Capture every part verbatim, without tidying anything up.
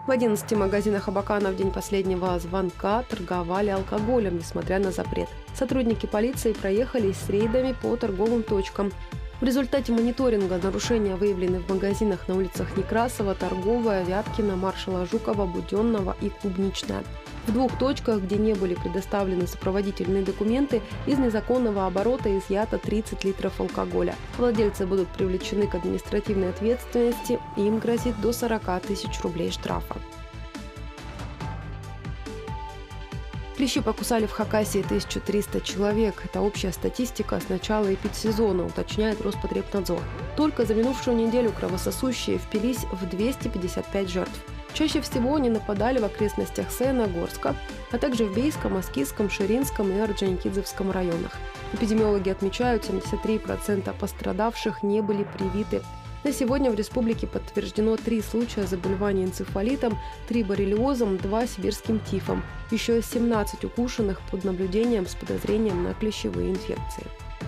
В одиннадцати магазинах Абакана в день последнего звонка торговали алкоголем, несмотря на запрет. Сотрудники полиции проехались с рейдами по торговым точкам. В результате мониторинга нарушения выявлены в магазинах на улицах Некрасова, Торговая, Вяткина, Маршала Жукова, Буденного и Клубничная. В двух точках, где не были предоставлены сопроводительные документы, из незаконного оборота изъято тридцать литров алкоголя. Владельцы будут привлечены к административной ответственности, и им грозит до сорока тысяч рублей штрафа. Клещи покусали в Хакасии тысячу триста человек. Это общая статистика с начала эпидсезона, уточняет Роспотребнадзор. Только за минувшую неделю кровососущие впились в двести пятьдесят пять жертв. Чаще всего они нападали в окрестностях Саяногорска, а также в Бейском, Аскизском, Ширинском и Орджоникидзевском районах. Эпидемиологи отмечают, семьдесят три процента пострадавших не были привиты. На сегодня в республике подтверждено три случая заболевания энцефалитом, три боррелиозом, два сибирским тифом. Еще семнадцать укушенных под наблюдением с подозрением на клещевые инфекции.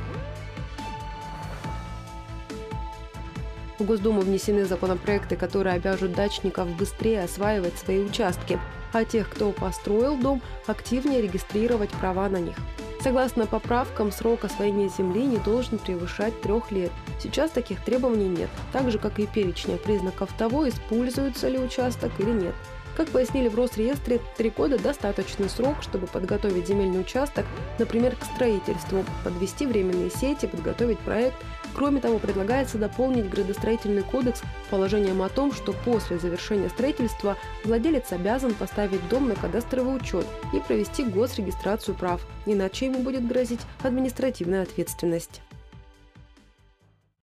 В Госдуму внесены законопроекты, которые обяжут дачников быстрее осваивать свои участки, а тех, кто построил дом, активнее регистрировать права на них. Согласно поправкам, срок освоения земли не должен превышать трех лет. Сейчас таких требований нет, так же, как и перечня признаков того, используется ли участок или нет. Как пояснили в Росреестре, три года – достаточный срок, чтобы подготовить земельный участок, например, к строительству, подвести временные сети, подготовить проект. Кроме того, предлагается дополнить градостроительный кодекс положением о том, что после завершения строительства владелец обязан поставить дом на кадастровый учет и провести госрегистрацию прав, иначе ему будет грозить административная ответственность.